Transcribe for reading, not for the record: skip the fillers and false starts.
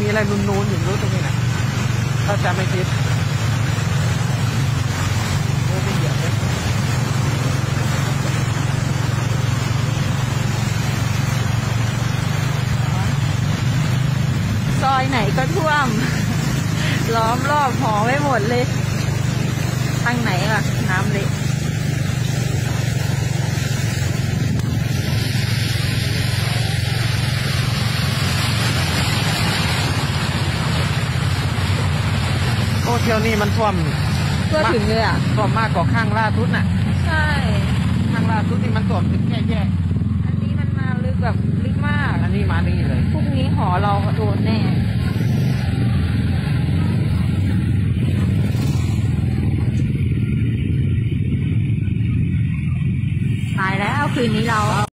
อะไรนูนๆอยู่รู้ตรงนี้นะถ้าจะไม่คิดโอ้ไม่เหยียบเลยซอยไหนก็ท่วม ล้อมรอบหอไม่หมดเลยทางไหนล่ะน้ำเละโอ้เที่ยวนี้มันท่วมทั่วถึงเลยอ่ะท่วมมากกว่าข้างล่าสุดน่ะใช่ข้างล่าสุดนี่มันท่วมถึงแย่อันนี้มันมาลึกแบบลึกมากอันนี้มานี่เลยพรุ่งนี้หอเราโดนแน่ตายแล้วคืนนี้เรา